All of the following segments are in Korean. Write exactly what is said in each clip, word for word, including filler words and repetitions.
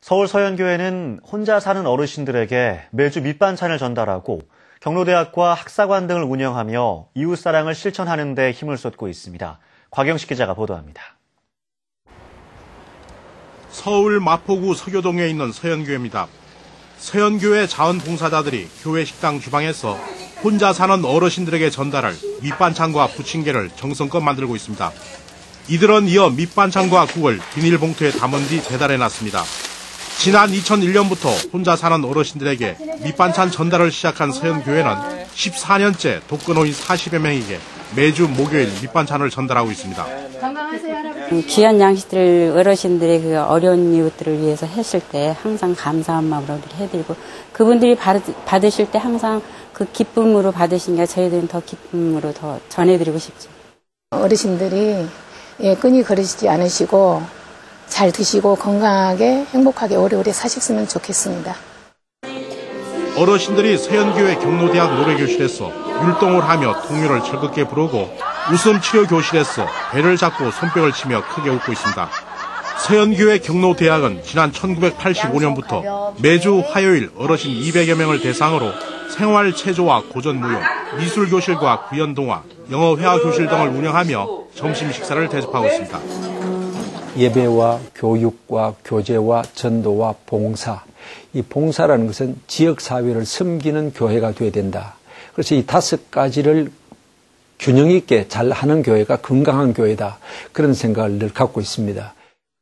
서울 서현교회는 혼자 사는 어르신들에게 매주 밑반찬을 전달하고 경로대학과 학사관 등을 운영하며 이웃사랑을 실천하는 데 힘을 쏟고 있습니다. 곽영식 기자가 보도합니다. 서울 마포구 서교동에 있는 서현교회입니다. 서현교회 자원봉사자들이 교회 식당 주방에서 혼자 사는 어르신들에게 전달할 밑반찬과 부침개를 정성껏 만들고 있습니다. 이들은 이어 밑반찬과 국을 비닐봉투에 담은 뒤 배달해놨습니다. 지난 이천일 년부터 혼자 사는 어르신들에게 밑반찬 전달을 시작한 서현교회는 십사 년째 독거노인 사십여 명에게 매주 목요일 밑반찬을 전달하고 있습니다. 건강하세요, 할아버지. 귀한 양식들을 어르신들의 그 어려운 이웃들을 위해서 했을 때 항상 감사한 마음으로 해드리고 그분들이 받, 받으실 때 항상 그 기쁨으로 받으신 게 저희들은 더 기쁨으로 더 전해드리고 싶죠. 어르신들이 예, 끈이 거르시지 않으시고 잘 드시고 건강하게 행복하게 오래오래 사셨으면 좋겠습니다. 어르신들이 서현교회 경로대학 노래교실에서 율동을 하며 통유를 즐겁게 부르고 웃음치료교실에서 배를 잡고 손뼉을 치며 크게 웃고 있습니다. 서현교회 경로대학은 지난 천구백팔십오 년부터 매주 화요일 어르신 이백여 명을 대상으로 생활체조와 고전무용, 미술교실과 구연동화, 영어회화교실 등을 운영하며 점심 식사를 대접하고 있습니다. 예배와 교육과 교제와 전도와 봉사. 이 봉사라는 것은 지역사회를 섬기는 교회가 되어야 된다. 그래서 이 다섯 가지를 균형 있게 잘 하는 교회가 건강한 교회다. 그런 생각을 늘 갖고 있습니다.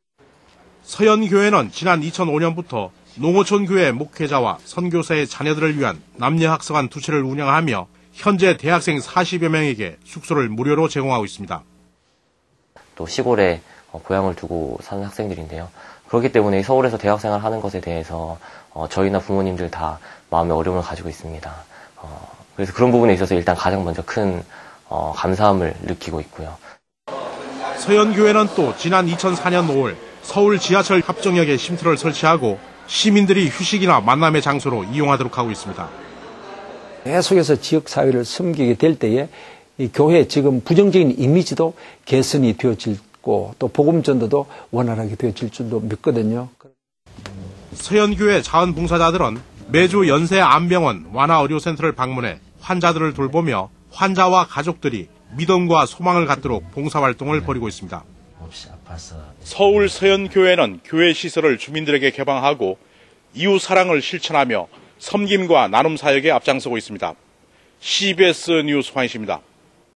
서현교회는 지난 이천오 년부터 농어촌교회 목회자와 선교사의 자녀들을 위한 남녀학습관 두 채를 운영하며 현재 대학생 사십여 명에게 숙소를 무료로 제공하고 있습니다. 또 시골에 고향을 두고 사는 학생들인데요. 그렇기 때문에 서울에서 대학생활을 하는 것에 대해서 저희나 부모님들 다 마음의 어려움을 가지고 있습니다. 그래서 그런 부분에 있어서 일단 가장 먼저 큰 감사함을 느끼고 있고요. 서현교회는 또 지난 이천사 년 오월 서울 지하철 합정역에 쉼터를 설치하고 시민들이 휴식이나 만남의 장소로 이용하도록 하고 있습니다. 계속해서 지역사회를 섬기게 될 때에 이 교회 지금 부정적인 이미지도 개선이 되어질 또 복음 전도도 원활하게 되어질 줄도 믿거든요. 서현교회 자원봉사자들은 매주 연세 안병원 완화의료센터를 방문해 환자들을 돌보며 환자와 가족들이 믿음과 소망을 갖도록 봉사활동을 벌이고 있습니다. 서울 서현교회는 교회 시설을 주민들에게 개방하고 이웃 사랑을 실천하며 섬김과 나눔 사역에 앞장서고 있습니다. 씨비에스 뉴스 황희시입니다.